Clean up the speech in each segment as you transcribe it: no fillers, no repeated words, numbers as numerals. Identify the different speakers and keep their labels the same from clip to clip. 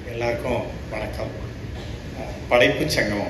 Speaker 1: எல்லாருக்கும் வணக்கம். படைப்பு சங்கம்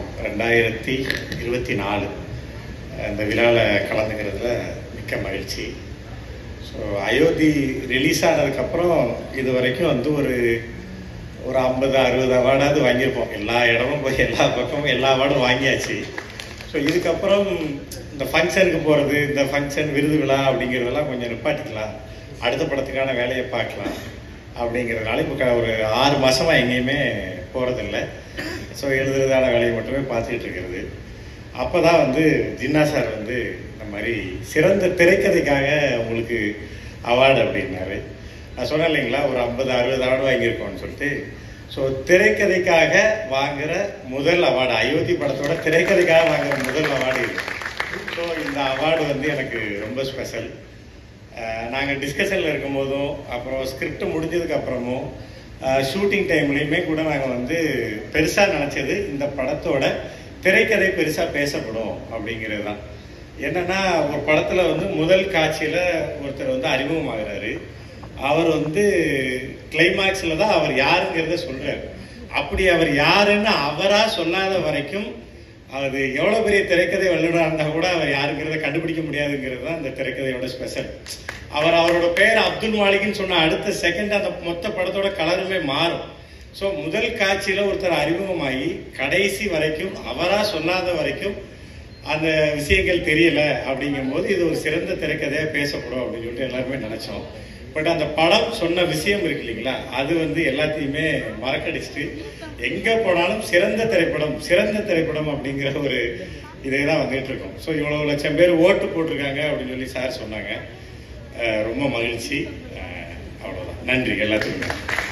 Speaker 1: 2024 இந்த விழாவில் கலந்துக்கிறதுல மிக்க மகிழ்ச்சி. ஸோ அயோத்தி ரிலீஸ் ஆனதுக்கப்புறம் இது வரைக்கும் ஒரு 50-60 அவார்டாவது வாங்கியிருப்போம். எல்லா இடமும் போய் எல்லா பக்கமும் எல்லா அவார்டும் வாங்கியாச்சு. ஸோ இதுக்கப்புறம் இந்த ஃபங்க்ஷனுக்கு போகிறது, இந்த ஃபங்க்ஷன் விருது விழா அப்படிங்கிறதெல்லாம் கொஞ்சம் நிப்பாட்டிக்கலாம், அடுத்த படத்துக்கான வேலையை பார்க்கலாம் அப்படிங்கிறதுனால இப்போ ஒரு 6 மாதமாக எங்கேயுமே போகிறதில்ல. ஸோ எழுதுறதான வேலையை மட்டுமே பார்த்துக்கிட்டு இருக்கிறது. அப்போ தான் ஜின்னா சார் இந்த மாதிரி சிறந்த திரைக்கதைக்காக உங்களுக்கு அவார்டு அப்படின்னாரு. நான் சொன்னேன் இல்லைங்களா, ஒரு 50-60 அவார்டு வாங்கியிருக்கோன்னு சொல்லிட்டு. ஸோ திரைக்கதைக்காக வாங்குகிற முதல் அவார்டு, அயோத்தி படத்தோட திரைக்கதைக்காக வாங்குகிற முதல் அவார்டு இது. ஸோ இந்த அவார்டு எனக்கு ரொம்ப ஸ்பெஷல். நாங்கள் டிஸ்கஷனில் இருக்கும்போதும், அப்புறம் ஸ்கிரிப்ட் முடிஞ்சதுக்கப்புறமும், ஷூட்டிங் டைம்லேயுமே கூட நாங்கள் பெருசாக நினச்சது இந்த படத்தோட திரைக்கதை பெருசாக பேசப்படும் அப்படிங்கிறது தான். என்னென்னா, ஒரு படத்தில் முதல் காட்சியில் ஒருத்தர் அறிமுகமாகிறாரு. அவர் கிளைமாக்ஸில் தான் அவர் யாருங்கிறத சொல்கிறார். அப்படி அவர் யாருன்னு அவராக சொல்லாத வரைக்கும் அது எவ்வளோ பெரிய திரைக்கதை வல்லுநராக இருந்தால் கூட அவர் யாருங்கிறத கண்டுபிடிக்க முடியாதுங்கிறது தான் இந்த திரைக்கதையோட ஸ்பெஷல். அவரோட பேர் அப்துல் மாலிக்னு சொன்ன அடுத்த செகண்ட் அந்த மொத்த படத்தோட கலருமே மாறும். ஸோ முதல் காட்சியில் ஒருத்தர் அறிமுகமாகி கடைசி வரைக்கும் அவராக சொல்லாத வரைக்கும் அந்த விஷயங்கள் தெரியலை அப்படிங்கும்போது இது ஒரு சிறந்த திரைக்கதையாக பேசப்படும் அப்படின்னு சொல்லிட்டு எல்லாருமே நினச்சோம். பட் அந்த படம் சொன்ன விஷயம் இருக்கு இல்லைங்களா, அது எல்லாத்தையுமே மறக்கடிச்சிட்டு எங்கே போனாலும் சிறந்த திரைப்படம் அப்படிங்கிற ஒரு இதே தான் வந்துட்டு இருக்கோம். ஸோ இவ்வளோ லட்சம் பேர் ஓட்டு போட்டிருக்காங்க அப்படின்னு சொல்லி சார் சொன்னாங்க. ரொம்ப மகிழ்ச்சி. அவ்வளோதான். நன்றி எல்லாத்துக்குமே.